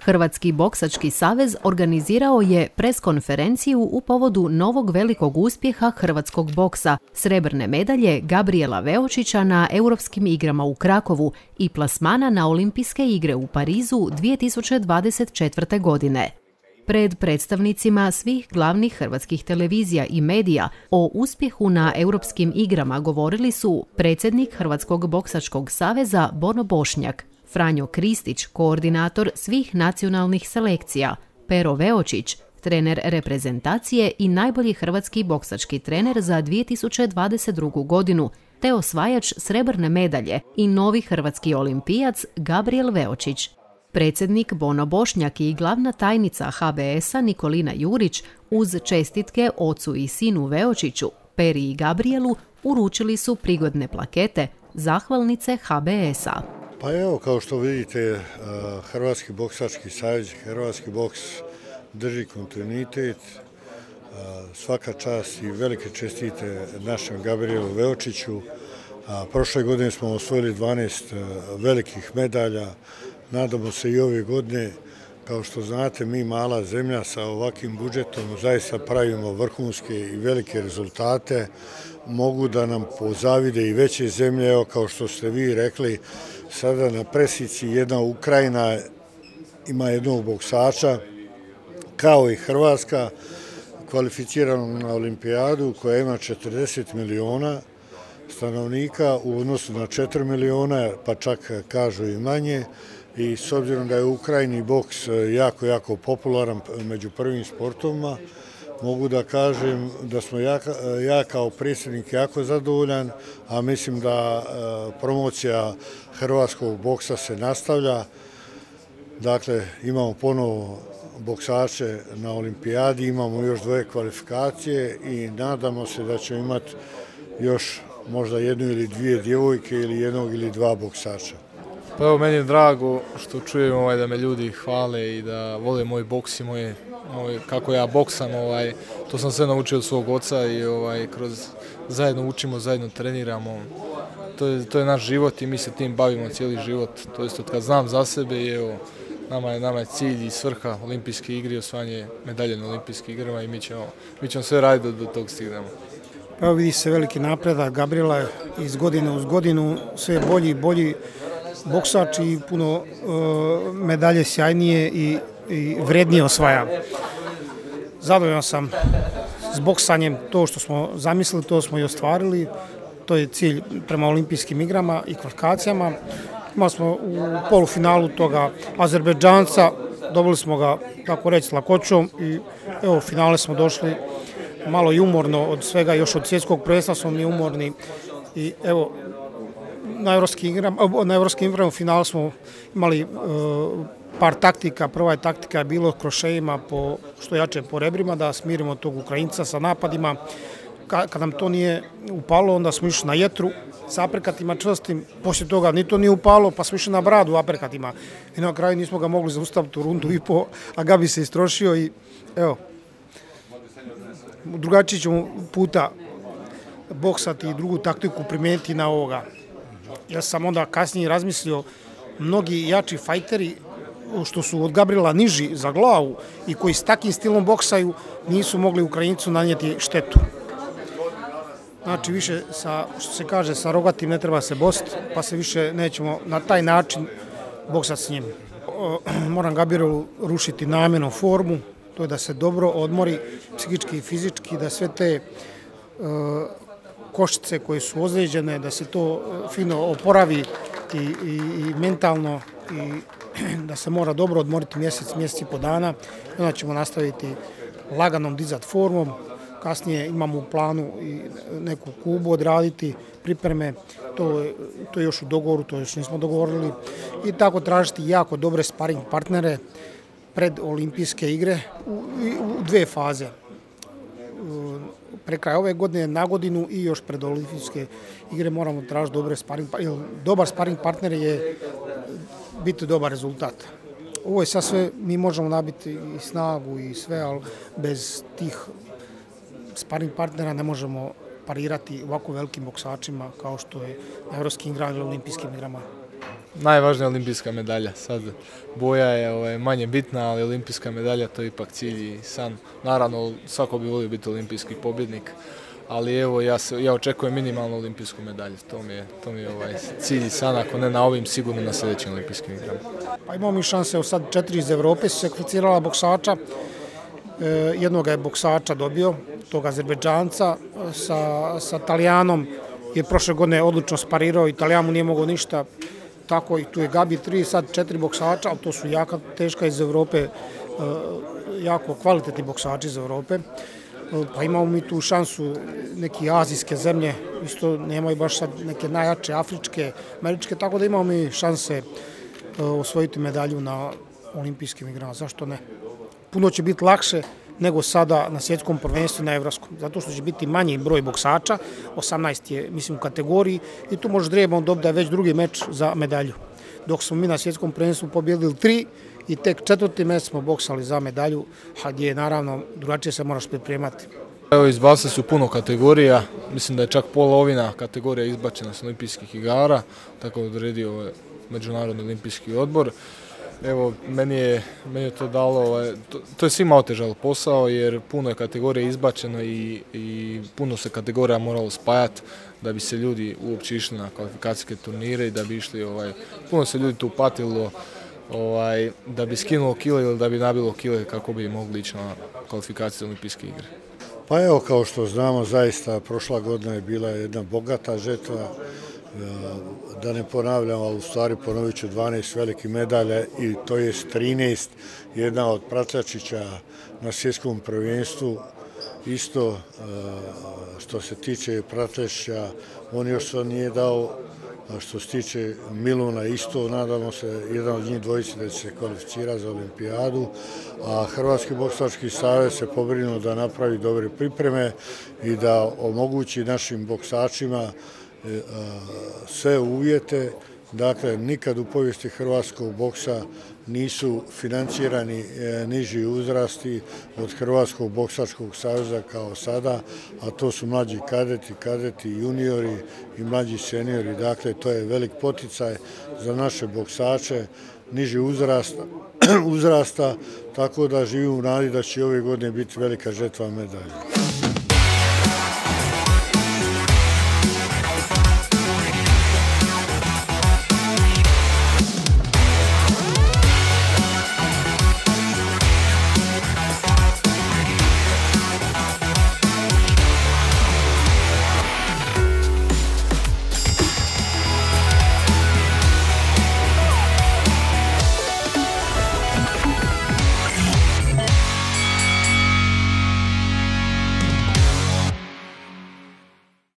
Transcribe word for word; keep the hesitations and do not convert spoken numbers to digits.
Hrvatski boksački savez organizirao je preskonferenciju u povodu novog velikog uspjeha hrvatskog boksa, srebrne medalje Gabrijela Veočića na Europskim igrama u Krakovu i plasmana na Olimpijske igre u Parizu dvije tisuće dvadeset četvrte. godine. Pred predstavnicima svih glavnih hrvatskih televizija i medija o uspjehu na Europskim igrama govorili su predsjednik Hrvatskog boksačkog saveza Bono Bošnjak, Franjo Kristić, koordinator svih nacionalnih selekcija, Pero Veočić, trener reprezentacije i najbolji hrvatski boksački trener za dvije tisuće dvadeset drugu. godinu, te osvajač srebrne medalje i novi hrvatski olimpijac Gabrijel Veočić. Predsjednik Bono Bošnjak i glavna tajnica H B S-a Nikolina Jurić uz čestitke ocu i sinu Veočiću, Peri i Gabrijelu, uručili su prigodne plakete, zahvalnice H B S-a. Pa evo, kao što vidite, Hrvatski boksački savez, Hrvatski boks drži kontinuitet. Svaka čast i velike čestite našem Gabrijelu Veočiću. Prošle godine smo osvojili dvanaest velikih medalja. Nadamo se i ove godine. Kao što znate, mi mala zemlja sa ovakvim budžetom zaista pravimo vrhunske i velike rezultate. Mogu da nam pozavide i veće zemlje, evo kao što ste vi rekli, sada na presici jedna Ukrajina ima jednog boksača, kao i Hrvatska, kvalificiranog na olimpijadu koja ima četrdeset miliona stanovnika u odnosu na četiri miliona, pa čak kažu i manje. I s obzirom da je u Ukrajini boks jako, jako popularan među prvim sportovima, mogu da kažem da smo ja, ja kao predsjednik jako zadovoljan, a mislim da promocija hrvatskog boksa se nastavlja. Dakle, imamo ponovo boksače na olimpijadi, imamo još dvoje kvalifikacije i nadamo se da ćemo imati još možda jednu ili dvije djevojke ili jednog ili dva boksača. Pa evo, meni je drago što čujem ovaj, da me ljudi hvale i da vole moj boks i moje, moj, kako ja boksam. Ovaj, to sam sve naučio od svog oca i ovaj, kroz zajedno učimo, zajedno treniramo. To je, to je naš život i mi se tim bavimo cijeli život. To jest od kad znam za sebe i evo, nama je, nama je cilj i svrha Olimpijske igre, osvajanje medalje na Olimpijskim igrama i mi ćemo, mi ćemo sve raditi do, do tog stignemo. Evo vidi se veliki napredak Gabrijela iz godine uz godinu, sve bolji i bolji boksač i puno uh, medalje sjajnije i, i vrednije osvaja. Zadovoljan sam s boksanjem, to što smo zamislili, to smo i ostvarili. To je cilj prema Olimpijskim igrama i kvalifikacijama. Imali smo u polufinalu toga Azerbejdžanca, dobili smo ga, tako reći, s lakoćom i evo, u finale smo došli malo i umorno od svega, još od svjetskog prvenstva smo mi umorni i evo, na Europskim igrama, na Europskim igrama u finalu smo imali uh, par taktika. Prva je taktika je bilo krošejima po što jače po rebrima da smirimo tog Ukrajinca sa napadima. Ka, kad nam to nije upalo, onda smo išli na jetru sa aperkatima čvrstim. Poslije toga ni to nije upalo, pa smo išli na bradu aperkatima. I na kraju nismo ga mogli zaustaviti u rundu i po, a Gabi se istrošio i evo, drugačiji ćemo puta boksati i drugu taktiku primijeniti na ovoga. Ja sam onda kasnije razmislio, mnogi jači fajteri što su od Gabrijela niži za glavu i koji s takvim stilom boksaju nisu mogli Ukrajincu nanijeti štetu. Znači više, sa, što se kaže, sa rogatim ne treba se bost, pa se više nećemo na taj način boksati s njim. Moram Gabrijelu rušiti namjerno formu, to je da se dobro odmori psihički i fizički, da sve te uh, košice koje su ozlijeđene, da se to fino oporavi i, i, i mentalno i da se mora dobro odmoriti mjesec, mjesec i po dana. Onda ćemo nastaviti laganom dizat formom. Kasnije imamo u planu i neku Kubu odraditi, pripreme, to je, to je još u dogovoru, to još nismo dogovorili. I tako tražiti jako dobre sparing partnere pred Olimpijske igre u, u dve faze. Pre kraja ove godine, na godinu i još pred Olimpijske igre moramo tražiti dobre sparing partnere. Dobar sparing partner je biti dobar rezultat. Ovo je sad sve, mi možemo nabiti i snagu i sve, ali bez tih sparing partnera ne možemo parirati ovako velikim boksačima kao što je na Evropskim igrama ili Olimpijskim igrama. najvažnija olimpijska medalja. Sad boja je ovaj, manje bitna, ali olimpijska medalja to je ipak cilj i san. Naravno, svako bi volio biti olimpijski pobjednik, ali evo ja, se, ja očekujem minimalnu olimpijsku medalju. To mi je, to mi je ovaj, cilj i san, ako ne na ovim, sigurno na sljedećim olimpijskim igrama. Pa imamo mi šanse, sad četiri iz Evrope su se kvalificirala boksača. E, jednog je boksača dobio, tog Azerbejdžanca, sa, sa Talijanom je prošle godine odlično sparirao, Italijan mu nije mogao ništa, tako i tu je Gabi, tri, sad četiri boksača, ali to su jaka, teška iz Evrope, e, jako kvalitetni boksači iz Evrope. Pa imamo mi tu šansu, neke azijske zemlje, isto nemaju baš sad neke najjače, afričke, američke, tako da imamo mi šanse osvojiti medalju na olimpijskim igrama, zašto ne? Puno će biti lakše nego sada na svjetskom prvenstvu na evropskom, zato što će biti manji broj boksača, osamnaest je, mislim, u kategoriji i tu može Drijebom dobiti da je već drugi meč za medalju. Dok smo mi na svjetskom prvenstvu pobjedili tri i tek četvrti meč smo boksali za medalju, a gdje naravno drugačije se moraš pripremati. Evo, izbacili su puno kategorija, mislim da je čak polovina kategorija izbačena s olimpijskih igara, tako je odredio Međunarodni olimpijski odbor. Evo, meni je, meni je to dalo, to, to je svima otežalo posao jer puno je kategorija izbačeno i, i puno se kategorija moralo spajati da bi se ljudi uopće išli na kvalifikacijske turnire i da bi išli, ovaj, puno se ljudi tu patilo ovaj, da bi skinulo kile ili da bi nabilo kile kako bi mogli ići na kvalifikacije za olimpijske igre. Pa evo, kao što znamo, zaista prošla godina je bila jedna bogata žetva, da ne ponavljam, ali u stvari ponovit ću dvanaest velikih medalja i to je trinaest, jedna od pratračića na svjetskom prvenstvu. Isto što se tiče pratračića, on još to nije dao, što se tiče Miluna isto, nadamo se jedan od njih dvojice da će se kvalificirati za olimpijadu, a Hrvatski boksački savez se pobrinuo da napravi dobre pripreme i da omogući našim boksačima sve uvjete. Dakle, nikad u povijesti hrvatskog boksa nisu financirani niži uzrasti od Hrvatskog boksačkog saveza kao sada, a to su mlađi kadeti, kadeti, juniori i mlađi seniori. Dakle, to je velik poticaj za naše boksače niži uzrasta, uzrasta, tako da živim u nadi da će ove godine biti velika žetva medalja.